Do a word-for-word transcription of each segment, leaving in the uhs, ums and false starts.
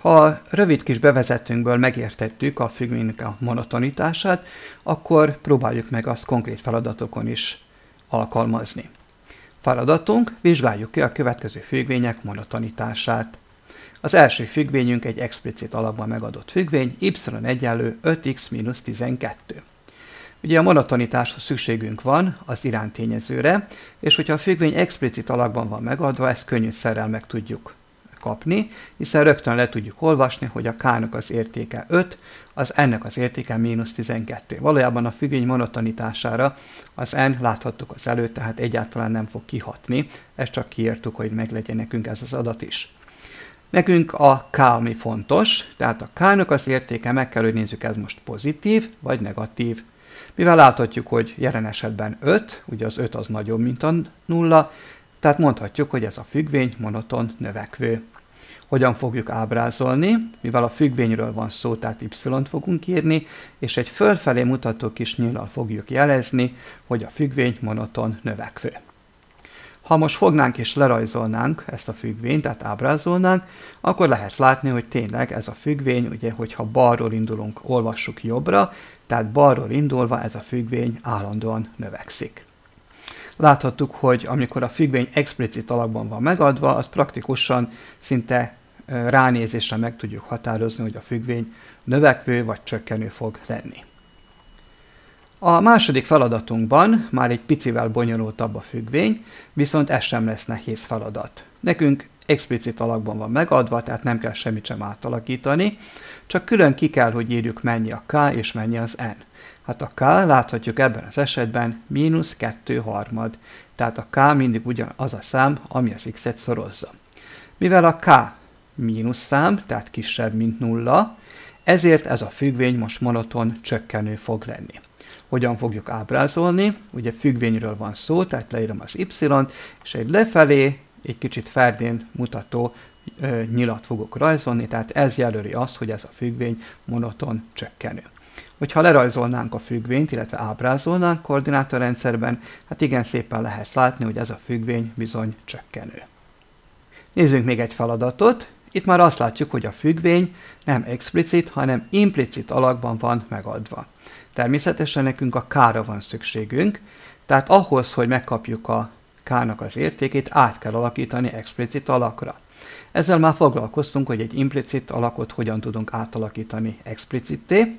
Ha rövid kis bevezetőnkből megértettük a függvénynek a monotonitását, akkor próbáljuk meg azt konkrét feladatokon is alkalmazni. Feladatunk, vizsgáljuk ki a következő függvények monotonitását. Az első függvényünk egy explicit alapban megadott függvény, y egyenlő öt x mínusz tizenkettő. Ugye a monotonitáshoz szükségünk van az iránytényezőre, és hogyha a függvény explicit alakban van megadva, ezt könnyűszerrel meg tudjuk kapni, hiszen rögtön le tudjuk olvasni, hogy a k-nak az értéke öt, az n-nek az értéke mínusz tizenkettő. Valójában a függvény monotonitására az n láthattuk az előtt, tehát egyáltalán nem fog kihatni, ezt csak kiírtuk, hogy meglegyen nekünk ez az adat is. Nekünk a k, ami fontos, tehát a k-nak az értéke, meg kell, hogy nézzük, ez most pozitív vagy negatív. Mivel láthatjuk, hogy jelen esetben öt, ugye az öt az nagyobb, mint a nulla, tehát mondhatjuk, hogy ez a függvény monoton növekvő. Hogyan fogjuk ábrázolni? Mivel a függvényről van szó, tehát y-t fogunk írni, és egy fölfelé mutató kis nyíllal fogjuk jelezni, hogy a függvény monoton növekvő. Ha most fognánk és lerajzolnánk ezt a függvényt, tehát ábrázolnánk, akkor lehet látni, hogy tényleg ez a függvény, ugye, hogyha balról indulunk, olvassuk jobbra, tehát balról indulva ez a függvény állandóan növekszik. Láthattuk, hogy amikor a függvény explicit alakban van megadva, az praktikusan szinte ránézésre meg tudjuk határozni, hogy a függvény növekvő vagy csökkenő fog lenni. A második feladatunkban már egy picivel bonyolultabb a függvény, viszont ez sem lesz nehéz feladat. Nekünk explicit alakban van megadva, tehát nem kell semmit sem átalakítani, csak külön ki kell, hogy írjuk, mennyi a k és mennyi az n. Hát a k láthatjuk ebben az esetben mínusz kettő harmad, tehát a k mindig ugyanaz a szám, ami az x-et szorozza. Mivel a k mínusz szám, tehát kisebb, mint nulla, ezért ez a függvény most monoton csökkenő fog lenni. Hogyan fogjuk ábrázolni? Ugye függvényről van szó, tehát leírom az y-t, és egy lefelé, egy kicsit ferdén mutató ö, nyilat fogok rajzolni, tehát ez jelöli azt, hogy ez a függvény monoton csökkenő. Hogyha lerajzolnánk a függvényt, illetve ábrázolnánk koordinátorrendszerben, hát igen szépen lehet látni, hogy ez a függvény bizony csökkenő. Nézzünk még egy feladatot. Itt már azt látjuk, hogy a függvény nem explicit, hanem implicit alakban van megadva. Természetesen nekünk a k-ra van szükségünk, tehát ahhoz, hogy megkapjuk a k-nak az értékét, át kell alakítani explicit alakra. Ezzel már foglalkoztunk, hogy egy implicit alakot hogyan tudunk átalakítani explicitté.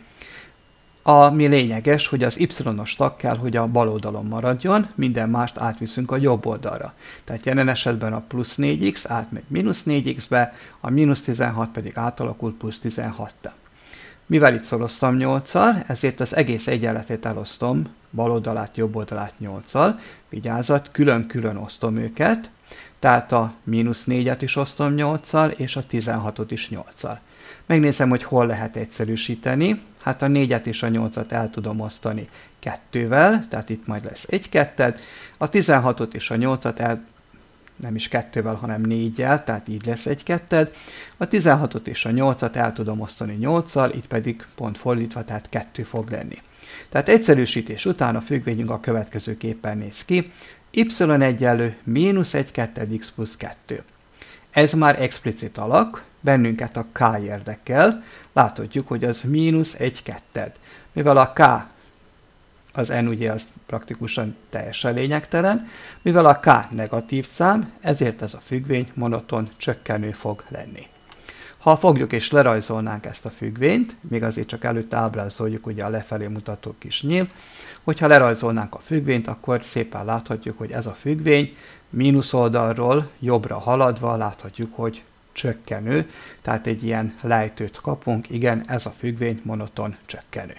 Ami lényeges, hogy az y-os tag kell, hogy a bal oldalon maradjon, minden mást átviszünk a jobb oldalra. Tehát jelen esetben a plusz négy x átmegy mínusz négy x-be, a mínusz tizenhat pedig átalakul plusz tizenhattá. Mivel itt szoroztam nyolccal, ezért az egész egyenletet elosztom, bal oldalát, jobb oldalát nyolccal. Vigyázat, külön-külön osztom őket, tehát a mínusz négyet is osztom nyolccal, és a tizenhatot is nyolccal. Megnézem, hogy hol lehet egyszerűsíteni. Hát a négyet és a nyolcat el tudom osztani kettővel, tehát itt majd lesz egy ketted. A tizenhatot és a nyolcat el, nem is kettővel, hanem négyel, tehát így lesz egy ketted. A tizenhatot és a nyolcat el tudom osztani nyolccal, itt pedig pont fordítva, tehát kettő fog lenni. Tehát egyszerűsítés után a függvényünk a következőképpen néz ki. y egyenlő mínusz egy ketted x plusz kettő. Ez már explicit alak, bennünket a k érdekel, láthatjuk, hogy az mínusz egy ketted. Mivel a k, az n ugye az praktikusan teljesen lényegtelen, mivel a k negatív szám, ezért ez a függvény monoton csökkenő fog lenni. Ha fogjuk és lerajzolnánk ezt a függvényt, még azért csak előtte ábrázoljuk ugye a lefelé mutató kis nyíl, hogyha lerajzolnánk a függvényt, akkor szépen láthatjuk, hogy ez a függvény mínusz oldalról jobbra haladva láthatjuk, hogy csökkenő, tehát egy ilyen lejtőt kapunk, igen, ez a függvény monoton csökkenő.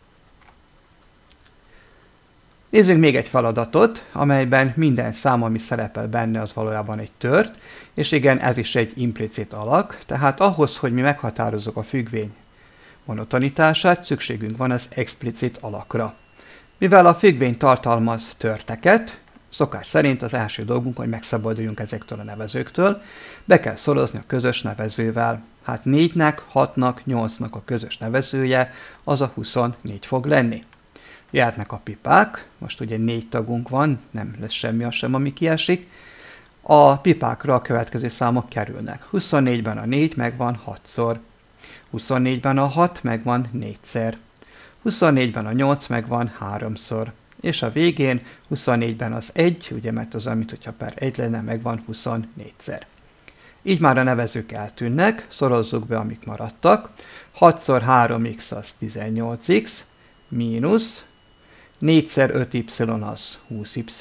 Nézzünk még egy feladatot, amelyben minden szám, ami szerepel benne, az valójában egy tört, és igen, ez is egy implicit alak, tehát ahhoz, hogy mi meghatározzuk a függvény monotonitását, szükségünk van az explicit alakra. Mivel a függvény tartalmaz törteket, szokás szerint az első dolgunk, hogy megszabaduljunk ezektől a nevezőktől, be kell szorozni a közös nevezővel. Hát négynek, hatnak, nyolcnak a közös nevezője, az a huszonnégy fog lenni. Jöhetnek a pipák, most ugye négy tagunk van, nem lesz semmi az sem, ami kiesik. A pipákra a következő számok kerülnek. huszonnégyben a négy megvan hatszor, huszonnégyben a hat megvan négyszer, huszonnégyben a nyolc megvan háromszor, és a végén huszonnégyben az egy, ugye mert az olyan, mint hogyha per egy lenne, megvan huszonnégyszer. Így már a nevezők eltűnnek, szorozzuk be, amik maradtak. hatszor három x az tizennyolc x, mínusz négyszer öt y az húsz y,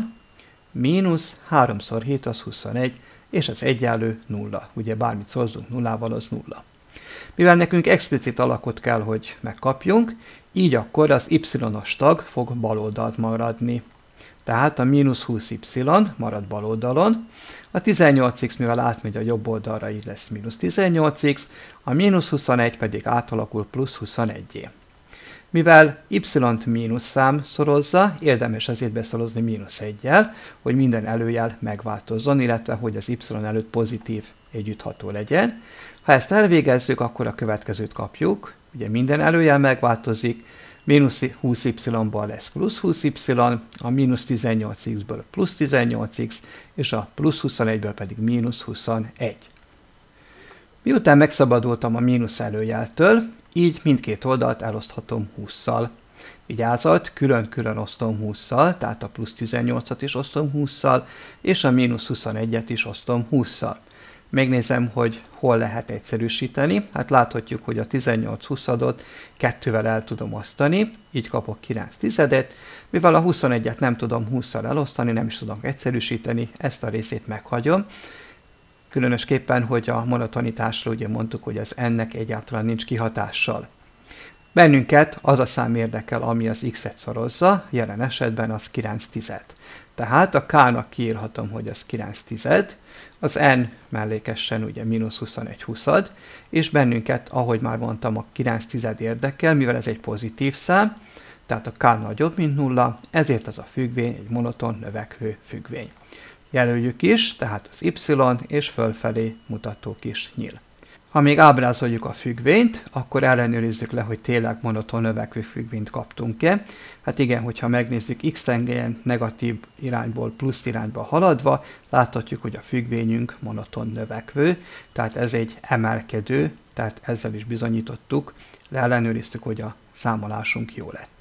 mínusz háromszor hét az huszonegy, és az egyenlő nulla. Ugye bármit szorozzunk nullával, az nulla. Mivel nekünk explicit alakot kell, hogy megkapjunk, így akkor az y-os tag fog bal oldalt maradni. Tehát a mínusz húsz y marad bal oldalon, a tizennyolc x mivel átmegy a jobb oldalra, így lesz mínusz tizennyolc x, a mínusz huszonegy pedig átalakul plusz huszonegy-é. Mivel y-t mínusz szám szorozza, érdemes ezért beszorozni mínusz egyel, hogy minden előjel megváltozzon, illetve hogy az y előtt pozitív együttható legyen. Ha ezt elvégezzük, akkor a következőt kapjuk, ugye minden előjel megváltozik, mínusz húsz y-ból lesz plusz húsz y, a mínusz tizennyolc x-ből plusz tizennyolc x, és a plusz huszonegyből pedig mínusz huszonegy. Miután megszabadultam a mínusz előjeltől, így mindkét oldalt eloszthatom hússzal. Vigyázat, külön-külön osztom hússzal, tehát a plusz tizennyolcat is osztom hússzal, és a mínusz huszonegyet is osztom hússzal. Megnézem, hogy hol lehet egyszerűsíteni. Hát láthatjuk, hogy a tizennyolc huszadot kettővel el tudom osztani, így kapok kilenc tizedet. Mivel a huszonegyet nem tudom hússzal elosztani, nem is tudom egyszerűsíteni, ezt a részét meghagyom. Különösképpen, hogy a monotonitásról ugye mondtuk, hogy az ennek egyáltalán nincs kihatással. Bennünket az a szám érdekel, ami az x-et szorozza, jelen esetben az kilenc tized. Tehát a k-nak kiírhatom, hogy az kilenc tized, az n mellékesen ugye mínusz huszonegy huszad, és bennünket, ahogy már mondtam, a kilenc tized érdekel, mivel ez egy pozitív szám, tehát a k nagyobb, mint nulla, ezért az a függvény egy monoton növekvő függvény. Jelöljük is, tehát az y és fölfelé mutató kis nyíl. Ha még ábrázoljuk a függvényt, akkor ellenőrizzük le, hogy tényleg monoton növekvő függvényt kaptunk-e. Hát igen, hogyha megnézzük x-tengelyen negatív irányból plusz irányba haladva, láthatjuk, hogy a függvényünk monoton növekvő, tehát ez egy emelkedő, tehát ezzel is bizonyítottuk, leellenőriztük, hogy a számolásunk jó lett.